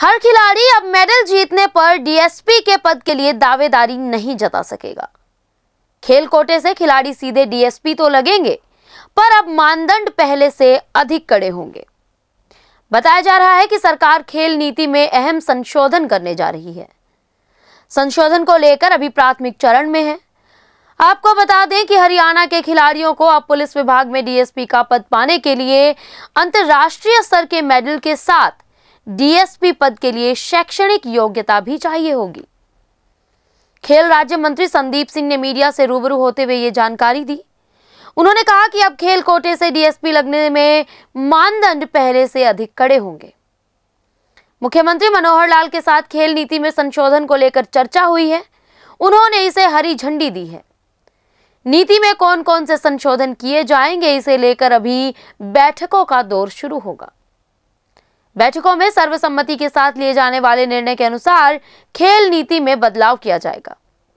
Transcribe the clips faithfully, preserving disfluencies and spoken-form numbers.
हर खिलाड़ी अब मेडल जीतने पर डीएसपी के पद के लिए दावेदारी नहीं जता सकेगा। खेल कोटे से खिलाड़ी सीधे डीएसपी तो लगेंगे, पर अब मानदंड पहले से अधिक कड़े होंगे। बताया जा रहा है कि सरकार खेल नीति में अहम संशोधन करने जा रही है। संशोधन को लेकर अभी प्राथमिक चरण में है। आपको बता दें कि हरियाणा के खिलाड़ियों को अब पुलिस विभाग में डीएसपी का पद पाने के लिए अंतर्राष्ट्रीय स्तर के मेडल के साथ डीएसपी पद के लिए शैक्षणिक योग्यता भी चाहिए होगी। खेल राज्य मंत्री संदीप सिंह ने मीडिया से रूबरू होते हुए ये जानकारी दी। उन्होंने कहा कि अब खेल कोटे से डीएसपी लगने में मानदंड पहले से अधिक कड़े होंगे। मुख्यमंत्री मनोहर लाल के साथ खेल नीति में संशोधन को लेकर चर्चा हुई है। उन्होंने इसे हरी झंडी दी है। नीति में कौन कौन से संशोधन किए जाएंगे, इसे लेकर अभी बैठकों का दौर शुरू होगा। बैठकों में सर्वसम्मति के साथ लिए जाने वाले निर्णय के अनुसार खेल नीति में बदलाव किया जाएगा।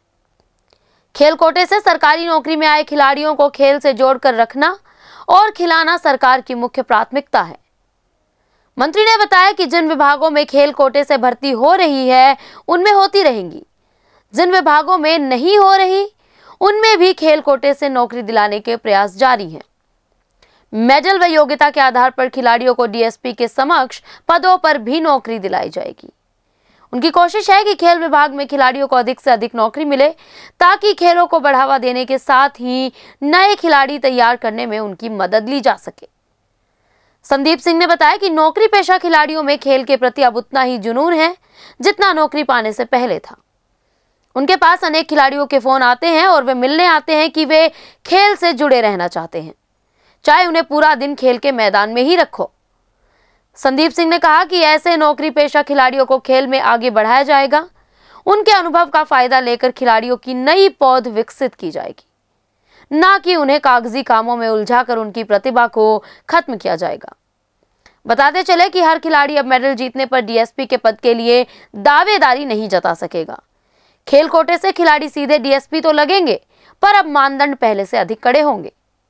खेल कोटे से सरकारी नौकरी में आए खिलाड़ियों को खेल से जोड़कर रखना और खिलाना सरकार की मुख्य प्राथमिकता है। मंत्री ने बताया कि जिन विभागों में खेल कोटे से भर्ती हो रही है, उनमें होती रहेंगी। जिन विभागों में नहीं हो रही, उनमें भी खेल कोटे से नौकरी दिलाने के प्रयास जारी हैं। मेडल व योग्यता के आधार पर खिलाड़ियों को डीएसपी के समक्ष पदों पर भी नौकरी दिलाई जाएगी। उनकी कोशिश है कि खेल विभाग में खिलाड़ियों को अधिक से अधिक नौकरी मिले, ताकि खेलों को बढ़ावा देने के साथ ही नए खिलाड़ी तैयार करने में उनकी मदद ली जा सके। संदीप सिंह ने बताया कि नौकरी पेशा खिलाड़ियों में खेल के प्रति अब उतना ही जुनून है जितना नौकरी पाने से पहले था। उनके पास अनेक खिलाड़ियों के फोन आते हैं और वे मिलने आते हैं कि वे खेल से जुड़े रहना चाहते हैं, चाहे उन्हें पूरा दिन खेल के मैदान में ही रखो। संदीप सिंह ने कहा कि ऐसे नौकरी पेशा खिलाड़ियों को खेल में आगे बढ़ाया जाएगा। उनके अनुभव का फायदा लेकर खिलाड़ियों की नई पौध विकसित की जाएगी, ना कि उन्हें कागजी कामों में उलझाकर उनकी प्रतिभा को खत्म किया जाएगा। बताते चले कि हर खिलाड़ी अब मेडल जीतने पर डीएसपी के पद के लिए दावेदारी नहीं जता सकेगा। खेल कोटे से खिलाड़ी सीधे डीएसपी तो लगेंगे, पर अब मानदंड पहले से अधिक कड़े होंगे।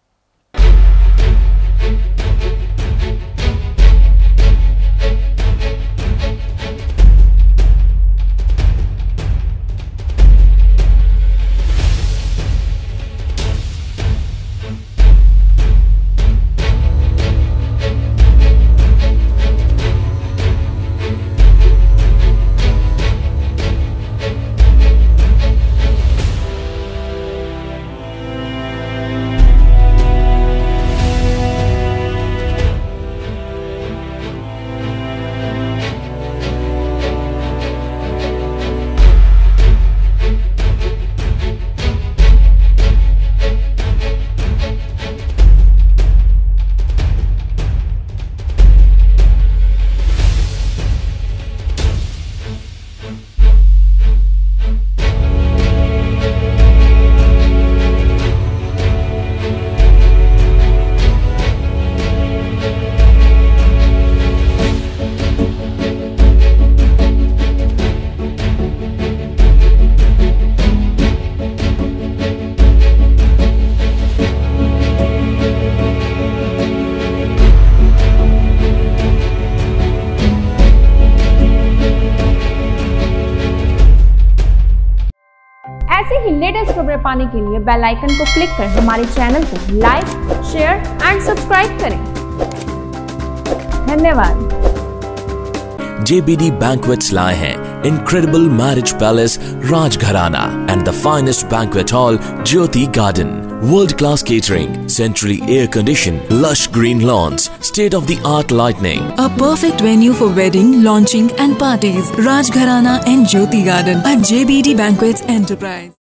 ऐसे ही लेटेस्ट खबरें पाने के लिए बेल आइकन को क्लिक कर हमारे चैनल को लाइक, शेयर एंड सब्सक्राइब करें। धन्यवाद। J B D Banquets लाए हैं incredible marriage palace Rajgharana and the finest banquet hall Jyoti Garden. World-class catering, centrally air-conditioned, lush green lawns, state-of-the-art lighting. A perfect venue for wedding, launching and parties. Rajgharana and Jyoti Garden at J B D Banquets Enterprise.